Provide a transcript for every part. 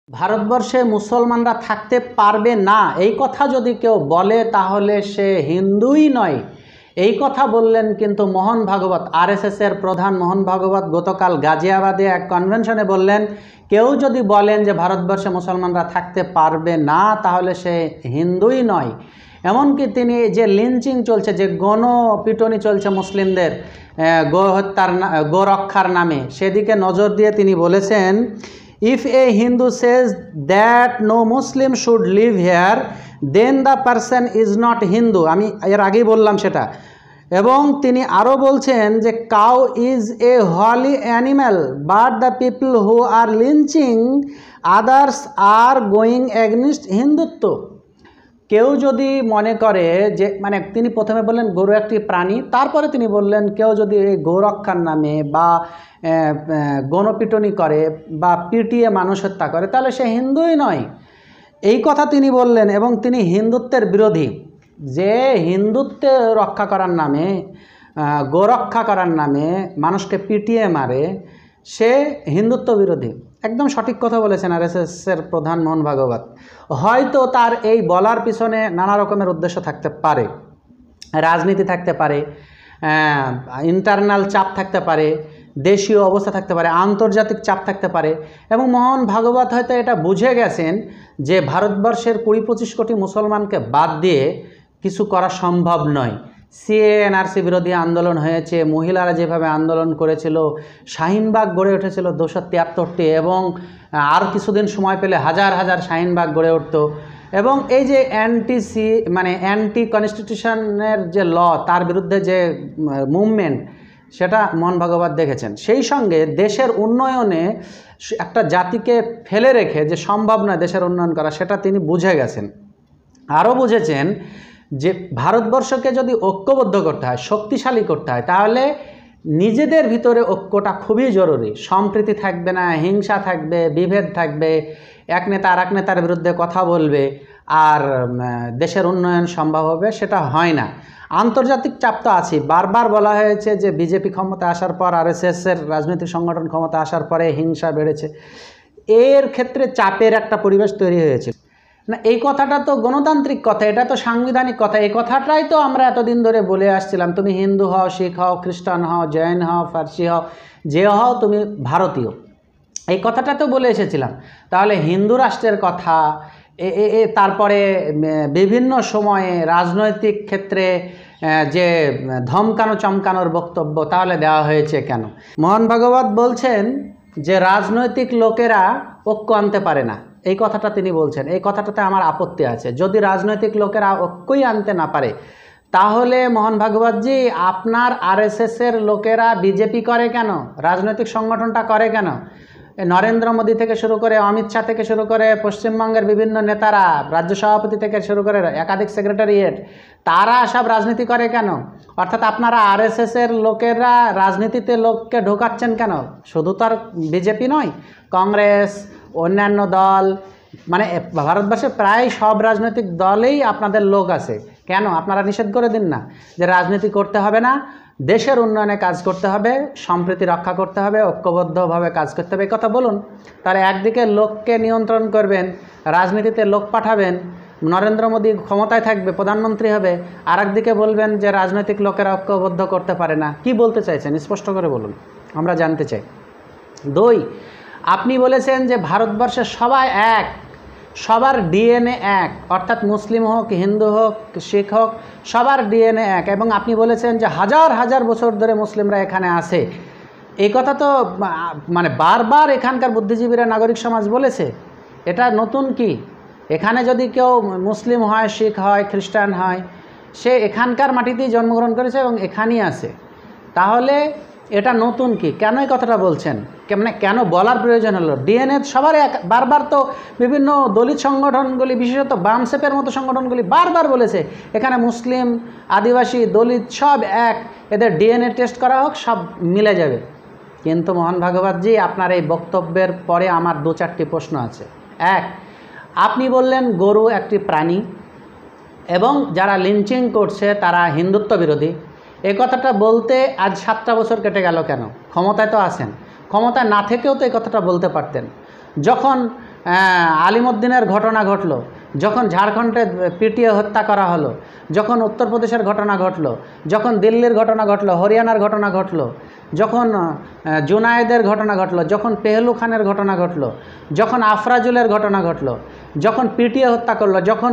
ভারতবর্ষে মুসলমানরা থাকতে পারবে না এই কথা যদি কেউ বলে তাহলে সে হিন্দুই নয়। এই কথা বললেন কিন্তু মোহন ভাগবত, আরএসএসের প্রধান মোহন ভাগবত গতকাল গাজিয়াবাদে এক কনভেনশনে বললেন, কেউ যদি বলেন যে ভারতবর্ষে মুসলমানরা থাকতে পারবে না তাহলে সে হিন্দুই নয়। এমনকি তিনি যে লিঞ্চিং চলছে, যে গণপিটনি চলছে মুসলিমদের গো রক্ষার নামে, সেদিকে নজর দিয়ে তিনি বলেছেন, if a Hindu says that no Muslim should live here, then the person is not Hindu। আমি এর আগেই বললাম সেটা। এবং তিনি আরও বলছেন যে cow is a holy animal but the people who are lynching others are going against Hindutva. কেউ যদি মনে করে যে, মানে তিনি প্রথমে বললেন গরু একটি প্রাণী, তারপরে তিনি বললেন কেউ যদি এই গৌরক্ষার নামে বা গণপিটনি করে বা পিটিয়ে মানুষ হত্যা করে তাহলে সে হিন্দুই নয়, এই কথা তিনি বললেন। এবং তিনি হিন্দুত্বের বিরোধী, যে হিন্দুত্ব রক্ষা করার নামে, গোরক্ষা করার নামে মানুষকে পিটিয়ে মারে, সে হিন্দুত্ব বিরোধী। একদম সঠিক কথা বলেছেন আরএসএসের প্রধান মোহন ভাগবত। হয়তো তার এই বলার পিছনে নানা রকমের উদ্দেশ্য থাকতে পারে, রাজনীতি থাকতে পারে, ইন্টারনাল চাপ থাকতে পারে, দেশীয় অবস্থা থাকতে পারে, আন্তর্জাতিক চাপ থাকতে পারে। এবং মোহন ভাগবত হয়তো এটা বুঝে গেছেন যে ভারতবর্ষের 20-25 কোটি মুসলমানকে বাদ দিয়ে কিছু করা সম্ভব নয়। সিএএনআরসি বিরোধী আন্দোলন হয়েছে, মহিলারা যেভাবে আন্দোলন করেছিল, শাহিনবাগ গড়ে উঠেছিল 273টি, এবং আর কিছুদিন সময় পেলে হাজার হাজার শাহিনবাগ গড়ে উঠত। এবং এই যে অ্যান্টি কনস্টিটিউশনের যে ল, তার বিরুদ্ধে যে মুভমেন্ট, সেটা মোহন ভাগবত দেখেছেন। সেই সঙ্গে দেশের উন্নয়নে একটা জাতিকে ফেলে রেখে যে সম্ভব নয় দেশের উন্নয়ন করা, সেটা তিনি বুঝে গেছেন। আরও বুঝেছেন যে ভারতবর্ষকে যদি ঐক্যবদ্ধ করতে হয়, শক্তিশালী করতে হয়, তাহলে নিজেদের ভিতরে ঐক্যটা খুবই জরুরি। সম্প্রীতি থাকবে না, হিংসা থাকবে, বিভেদ থাকবে, এক নেতা আর এক নেতার বিরুদ্ধে কথা বলবে, আর দেশের উন্নয়ন সম্ভব হবে সেটা হয় না। আন্তর্জাতিক চাপ তো আছে, বারবার বলা হয়েছে যে বিজেপি ক্ষমতা আসার পর, আরএসএসের রাজনৈতিক সংগঠন ক্ষমতা আসার পরে হিংসা বেড়েছে। এর ক্ষেত্রে চাপের একটা পরিবেশ তৈরি হয়েছে না। এই কথাটা তো গণতান্ত্রিক কথা, এটা তো সাংবিধানিক কথা। এই কথাটাই তো আমরা এতদিন ধরে বলে আসছিলাম, তুমি হিন্দু হও, শিখ হও, খ্রিস্টান হও, জৈন হও, ফার্সি হও, যে হও, তুমি ভারতীয়, এই কথাটা তো বলে এসেছিলাম। তাহলে হিন্দু রাষ্ট্রের কথা, তারপরে বিভিন্ন সময়ে রাজনৈতিক ক্ষেত্রে যে ধমকানো চমকানোর বক্তব্য তাহলে দেওয়া হয়েছে কেন? মোহন ভাগবত বলছেন যে রাজনৈতিক লোকেরা ঐক্য আনতে পারে না, এই কথাটা তিনি বলছেন। এই কথাটাতে আমার আপত্তি আছে। যদি রাজনৈতিক লোকেরা ঐক্যই আনতে না পারে, তাহলে মোহন ভাগবতজি আপনার আরএসএসের লোকেরা বিজেপি করে কেন, রাজনৈতিক সংগঠনটা করে কেন? নরেন্দ্র মোদী থেকে শুরু করে, অমিত শাহ থেকে শুরু করে, পশ্চিমবঙ্গের বিভিন্ন নেতারা, রাজ্য সভাপতি থেকে শুরু করে একাধিক সেক্রেটারিয়েট, তারা সব রাজনীতি করে কেন? অর্থাৎ আপনারা আরএসএসের লোকেরা রাজনীতিতে লোককে ঢোকাচ্ছেন কেন? শুধু তো আর বিজেপি নয়, কংগ্রেস, অন্যান্য দল, মানে ভারতবর্ষে প্রায় সব রাজনৈতিক দলেই আপনাদের লোক আছে। কেন আপনারা নিষেধ করে দিন না যে রাজনীতি করতে হবে না, দেশের উন্নয়নে কাজ করতে হবে, সম্প্রীতি রক্ষা করতে হবে, ঐক্যবদ্ধভাবে কাজ করতে হবে, এই কথা বলুন। তাহলে একদিকে লোককে নিয়ন্ত্রণ করবেন, রাজনীতিতে লোক পাঠাবেন, নরেন্দ্র মোদী ক্ষমতায় থাকবে, প্রধানমন্ত্রী হবে, আর একদিকে বলবেন যে রাজনৈতিক লোকেরা ঐক্যবদ্ধ করতে পারে না। কি বলতে চাইছেন স্পষ্ট করে বলুন, আমরা জানতে চাই। 2, আপনি বলেছেন যে ভারতবর্ষের সবাই এক, সবার ডিএনএ এক, অর্থাৎ মুসলিম হোক, হিন্দু হোক, শিখ হোক, সবার ডিএনএ এক। এবং আপনি বলেছেন যে হাজার হাজার বছর ধরে মুসলিমরা এখানে আছে। এই কথা তো মানে বারবার এখানকার বুদ্ধিজীবীরা, নাগরিক সমাজ বলেছে। এটা নতুন কি? এখানে যদি কেউ মুসলিম হয়, শিখ হয়, খ্রিস্টান হয়, সে এখানকার মাটিতেই জন্মগ্রহণ করেছে এবং এখানেই আছে। তাহলে এটা নতুন কি? কেন এই কথাটা বলছেন? মানে কেন বলার প্রয়োজন হলো? ডিএনএ সবার এক। বারবার তো বিভিন্ন দলিত সংগঠনগুলি, বিশেষত বামসেপের মতো সংগঠনগুলি বারবার বলেছে এখানে মুসলিম, আদিবাসী, দলিত সব এক, এদের ডিএনএ টেস্ট করা হোক, সব মিলে যাবে। কিন্তু মোহন ভাগবতজি, আপনার এই বক্তব্যের পরে আমার 2-4টি প্রশ্ন আছে। 1, আপনি বললেন গরু একটি প্রাণী এবং যারা লিঞ্চিং করছে তারা হিন্দুত্ব বিরোধী। এই কথাটা বলতে আজ 7টা বছর কেটে গেল কেন? ক্ষমতায় তো আছেন, ক্ষমতায় না থেকেও তো এই কথাটা বলতে পারতেন। যখন আলিমুদ্দিনের ঘটনা ঘটলো, যখন ঝাড়খণ্ডে পিটিয়ে হত্যা করা হলো, যখন উত্তরপ্রদেশের ঘটনা ঘটলো, যখন দিল্লির ঘটনা ঘটলো, হরিয়ানার ঘটনা ঘটলো, যখন জুনায়েদের ঘটনা ঘটলো, যখন পেহলু খানের ঘটনা ঘটলো, যখন আফরাজুলের ঘটনা ঘটলো, যখন পিটিয়ে হত্যা করলো, যখন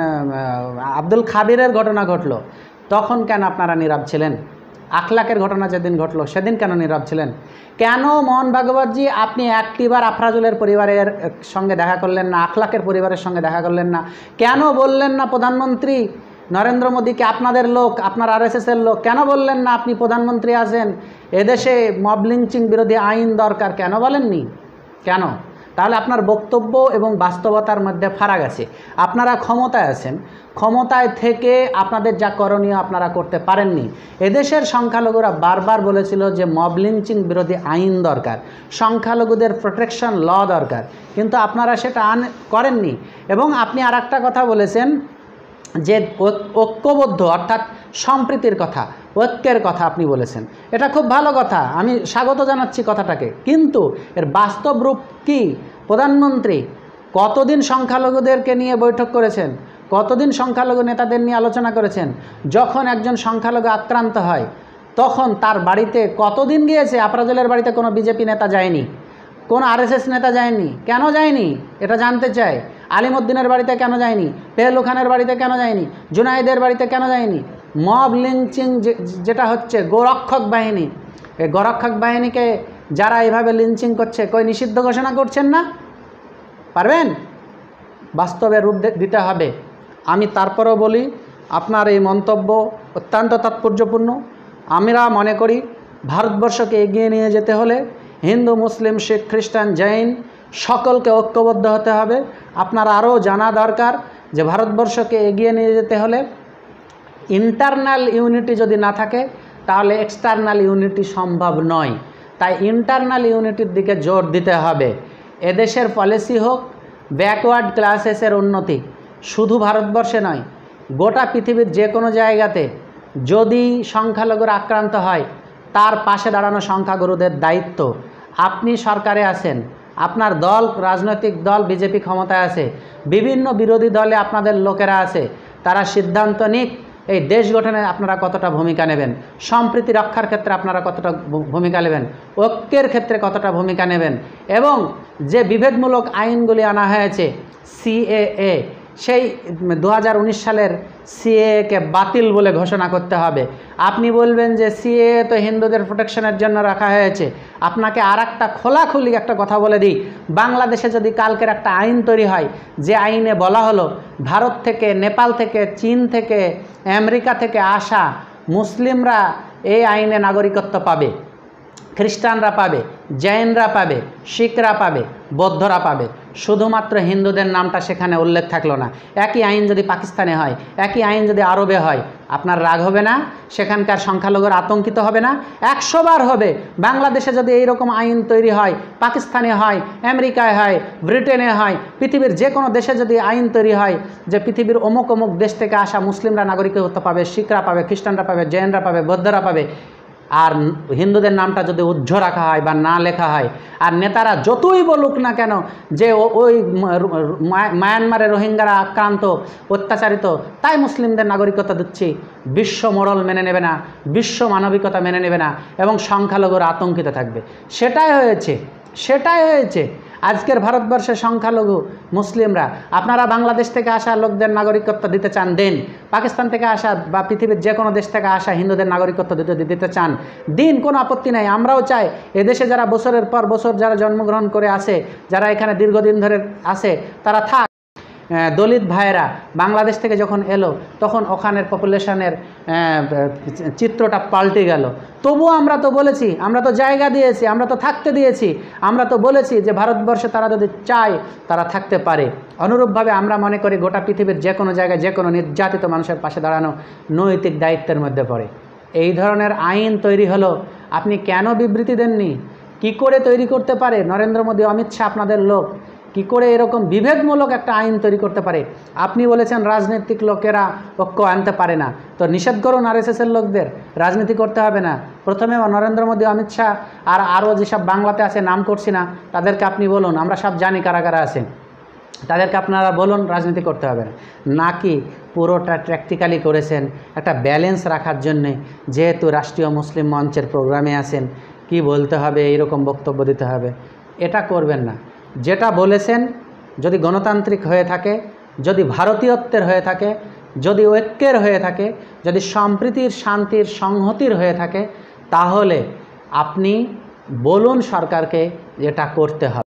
আব্দুল খাবিরের ঘটনা ঘটলো, তখন কেন আপনারা নীরব ছিলেন? আখলাকের ঘটনা যেদিন ঘটলো সেদিন কেন নীরব ছিলেন? কেন মোহন ভাগবতজি আপনি একটিবার আফরাজুলের পরিবারের সঙ্গে দেখা করলেন না, আখলাকের পরিবারের সঙ্গে দেখা করলেন না? কেন বললেন না প্রধানমন্ত্রী নরেন্দ্র মোদীকে আপনাদের লোক, আপনার আরএসএসের লোক, কেন বললেন না আপনি প্রধানমন্ত্রী আছেন, এদেশে মব লিঞ্চিং বিরোধী আইন দরকার, কেন বলেননি? কেন? তাহলে আপনার বক্তব্য এবং বাস্তবতার মধ্যে ফারাক আছে। আপনারা ক্ষমতায় আছেন, ক্ষমতায় থেকে আপনাদের যা করণীয় আপনারা করতে পারেননি। এদেশের সংখ্যালঘুরা বারবার বলেছিল যে মব লিঞ্চিং বিরোধী আইন দরকার, সংখ্যালঘুদের প্রোটেকশন ল দরকার, কিন্তু আপনারা সেটা করেননি। এবং আপনি আর একটা কথা বলেছেন যে ঐক্যবদ্ধ অর্থাৎ সম্প্রীতির কথা, ঐক্যের কথা আপনি বলেছেন। এটা খুব ভালো কথা, আমি স্বাগত জানাচ্ছি কথাটাকে, কিন্তু এর বাস্তব রূপ কি? প্রধানমন্ত্রী কতদিন সংখ্যালঘুদেরকে নিয়ে বৈঠক করেছেন, কতদিন সংখ্যালঘু নেতাদের নিয়ে আলোচনা করেছেন? যখন একজন সংখ্যালঘু আক্রান্ত হয় তখন তার বাড়িতে কতদিন গিয়েছে? আফরাজুলের বাড়িতে কোনো বিজেপি নেতা যায়নি, কোনো আরএসএস নেতা যায়নি। কেন যায়নি এটা জানতে চাই। আলিমুদ্দিনের বাড়িতে কেন যায়নি? পেহলু খানের বাড়িতে কেন যায়নি? জুনায়েদের বাড়িতে কেন যায়নি? মব লিঞ্চিং যেটা হচ্ছে, গোরক্ষক বাহিনী, এই গোরক্ষক বাহিনীকে যারা এভাবে লিঞ্চিং করছে, কই নিষিদ্ধ ঘোষণা করছেন না? পারবেন? বাস্তবে রূপ দিতে হবে। আমি তারপরেও বলি, আপনার এই মন্তব্য অত্যন্ত তাৎপর্যপূর্ণ। আমরা মনে করি ভারতবর্ষকে এগিয়ে নিয়ে যেতে হলে হিন্দু, মুসলিম, শিখ, খ্রিস্টান, জৈন সকলকে ঐক্যবদ্ধ হতে হবে। আপনার আরও জানা দরকার যে ভারতবর্ষকে এগিয়ে নিয়ে যেতে হলে ইন্টারনাল ইউনিটি যদি না থাকে তাহলে এক্সটার্নাল ইউনিটি সম্ভব নয়। তাই ইন্টারনাল ইউনিটির দিকে জোর দিতে হবে। এদেশের পলিসি হোক ব্যাকওয়ার্ড ক্লাসেসের উন্নতি, শুধু ভারতবর্ষে নয়, গোটা পৃথিবীর যে কোনো জায়গাতে যদি সংখ্যালঘুরা আক্রান্ত হয় তার পাশে দাঁড়ানো সংখ্যাগুরুদের দায়িত্ব। আপনি সরকারে আছেন, আপনার দল, রাজনৈতিক দল বিজেপি ক্ষমতায় আছে, বিভিন্ন বিরোধী দলে আপনাদের লোকেরা আছে, তারা সিদ্ধান্ত নিক এই দেশ গঠনে আপনারা কতটা ভূমিকা নেবেন, সম্প্রীতি রক্ষার ক্ষেত্রে আপনারা কতটা ভূমিকা নেবেন, ঐক্যের ক্ষেত্রে কতটা ভূমিকা নেবেন, এবং যে বিভেদমূলক আইনগুলি আনা হয়েছে সিএএ, সেই 2019 সালের সিএএকে বাতিল বলে ঘোষণা করতে হবে। আপনি বলবেন যে সিএএ তো হিন্দুদের প্রোটেকশনের জন্য রাখা হয়েছে। আপনাকে আর একটা খোলাখুলি একটা কথা বলে দিই, বাংলাদেশে যদি কালকের একটা আইন তৈরি হয় যে আইনে বলা হলো ভারত থেকে, নেপাল থেকে, চীন থেকে, আমেরিকা থেকে আসা মুসলিমরা এই আইনে নাগরিকত্ব পাবে, খ্রিস্টানরা পাবে, জৈনরা পাবে, শিখরা পাবে, বৌদ্ধরা পাবে, শুধুমাত্র হিন্দুদের নামটা সেখানে উল্লেখ থাকলো না। একই আইন যদি পাকিস্তানে হয়, একই আইন যদি আরবে হয়, আপনার রাগ হবে না? সেখানকার সংখ্যালঘুরা আতঙ্কিত হবে না? 100 বার হবে। বাংলাদেশে যদি এইরকম আইন তৈরি হয়, পাকিস্তানে হয়, আমেরিকায় হয়, ব্রিটেনে হয়, পৃথিবীর যে কোনো দেশে যদি আইন তৈরি হয় যে পৃথিবীর অমুক অমুক দেশ থেকে আসা মুসলিমরা নাগরিকত্ব পাবে, শিখরা পাবে, খ্রিস্টানরা পাবে, জৈনরা পাবে, বৌদ্ধরা পাবে, আর হিন্দুদের নামটা যদি উজ্জ্ব রাখা হয় বা না লেখা হয়, আর নেতারা যতই বলুক না কেন যে ওই মায়ানমারে রোহিঙ্গারা আক্রান্ত, অত্যাচারিত, তাই মুসলিমদের নাগরিকতা দিচ্ছি, বিশ্ব মোড়ল মেনে নেবে না, বিশ্ব মানবিকতা মেনে নেবে না, এবং সংখ্যালঘুরা আতঙ্কিত থাকবে। সেটাই হয়েছে আজকের ভারতবর্ষের সংখ্যালঘু মুসলিমরা। আপনারা বাংলাদেশ থেকে আসা লোকদের নাগরিকত্ব দিতে চান, দেন। পাকিস্তান থেকে আসা বা পৃথিবীর যে কোনো দেশ থেকে আসা হিন্দুদের নাগরিকত্ব দিতে চান, দিন, কোনো আপত্তি নাই। আমরাও চাই এদেশে যারা বছরের পর বছর যারা জন্মগ্রহণ করে আসে, যারা এখানে দীর্ঘদিন ধরে আসে, তারা থাক। দলিত ভাইয়েরা বাংলাদেশ থেকে যখন এলো তখন ওখানের পপুলেশনের চিত্রটা পাল্টে গেল। তবুও আমরা তো বলেছি, আমরা তো জায়গা দিয়েছি, আমরা তো থাকতে দিয়েছি, আমরা তো বলেছি যে ভারতবর্ষে তারা যদি চায় তারা থাকতে পারে। অনুরূপভাবে আমরা মনে করি গোটা পৃথিবীর যে কোনো জায়গায় যে কোনো নির্যাতিত মানুষের পাশে দাঁড়ানো নৈতিক দায়িত্বের মধ্যে পড়ে। এই ধরনের আইন তৈরি হলো, আপনি কেন বিবৃতি দেননি? কি করে তৈরি করতে পারে নরেন্দ্র মোদী, অমিত শাহ আপনাদের লোক? কি করে এরকম বিভেদমূলক একটা আইন তৈরি করতে পারে? আপনি বলেছেন রাজনৈতিক লোকেরা ঐক্য আনতে পারে না, তো নিষেধ করুন আরএসএসের লোকদের, রাজনীতি করতে হবে না। প্রথমে নরেন্দ্র মোদী, অমিত শাহ আর আরও যেসব বাংলাতে আছে নাম করছি না, তাদেরকে আপনি বলুন, আমরা সব জানি কারা কারা আছেন। তাদেরকে আপনারা বলুন রাজনীতি করতে হবে না, নাকি পুরোটা প্র্যাকটিক্যালি করেছেন একটা ব্যালেন্স রাখার জন্যে, যেহেতু রাষ্ট্রীয় মুসলিম মঞ্চের প্রোগ্রামে আছেন, কি বলতে হবে এইরকম বক্তব্য দিতে হবে, এটা করবেন না। যেটা বলেছেন যদি গণতান্ত্রিক হয়ে থাকে, যদি ভারতীয়ত্বের হয়ে থাকে, যদি ঐক্যের হয়ে থাকে, যদি সম্প্রীতির শান্তির সংহতির হয়ে থাকে, তাহলে আপনি বলুন সরকারকে এটা করতে হবে।